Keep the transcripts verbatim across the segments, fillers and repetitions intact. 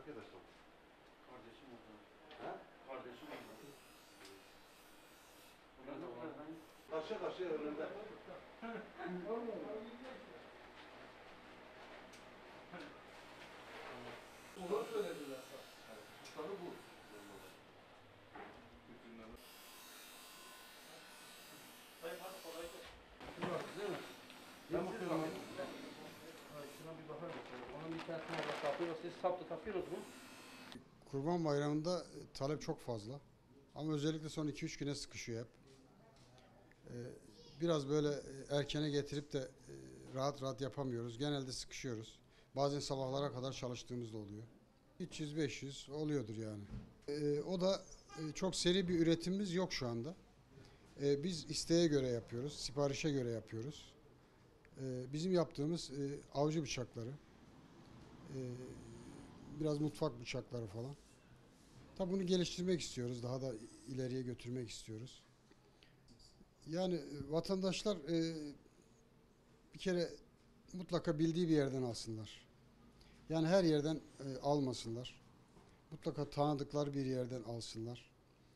arkadaşım? Kardeşim oldu. Ha? Kardeşim oldu. Karşı karşıya önünde. Doğru söylediler. Tutarı bu. Hayır hadi kolay gelsin. Değil mi? Ben bakıyorum. Şuna bir bakar mısın? Onun bir tanesine bak takıyor. Siz sapta takıyorsunuz mu? Kurban Bayramı'nda talep çok fazla. Ama özellikle son iki üç güne sıkışıyor hep. Biraz böyle erkene getirip de rahat rahat yapamıyoruz. Genelde sıkışıyoruz. Bazen sabahlara kadar çalıştığımız da oluyor. üç yüz beş yüz oluyordur yani. O da çok seri bir üretimimiz yok şu anda. Biz isteğe göre yapıyoruz, siparişe göre yapıyoruz. Bizim yaptığımız avcı bıçakları, biraz mutfak bıçakları falan. Tabii bunu geliştirmek istiyoruz, daha da ileriye götürmek istiyoruz. Yani vatandaşlar bir kere mutlaka bildiği bir yerden alsınlar. Yani her yerden almasınlar. Mutlaka tanıdıkları bir yerden alsınlar.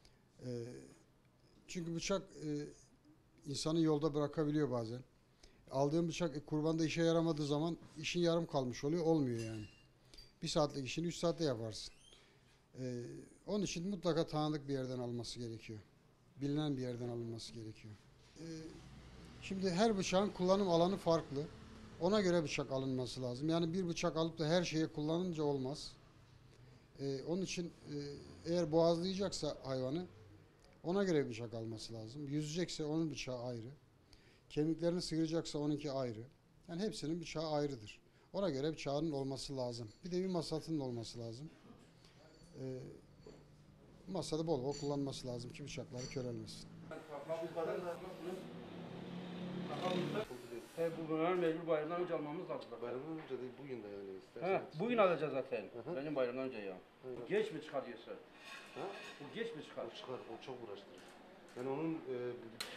Çünkü bıçak insanı yolda bırakabiliyor bazen. Aldığım bıçak kurbanda işe yaramadığı zaman işin yarım kalmış oluyor, olmuyor yani. Bir saatlik işini üç saatte yaparsın. Ee, onun için mutlaka tanıdık bir yerden alması gerekiyor. Bilinen bir yerden alınması gerekiyor. Ee, şimdi her bıçağın kullanım alanı farklı. Ona göre bıçak alınması lazım. Yani bir bıçak alıp da her şeye kullanınca olmaz. Ee, onun için e, eğer boğazlayacaksa hayvanı ona göre bıçak alması lazım. Yüzecekse onun bıçağı ayrı. Kemiklerini sıyıracaksa onunki ayrı. Yani hepsinin bıçağı ayrıdır. Ona göre bıçağının olması lazım. Bir de bir masatının olması lazım. Ee, masada bol bol kullanması lazım ki bıçakları körelmesin. He, bu bunların mecbur bayramdan önce almamız lazım. Bayramdan önce değil, bugün de yani istersen. He, bugün alacağız zaten. Hı hı. Benim bayramdan önce ya. Aynen. Bu geç mi çıkarıyorsun? Ha? Bu geç mi çıkar? O çıkar, o çok uğraştırır. Yani onun e,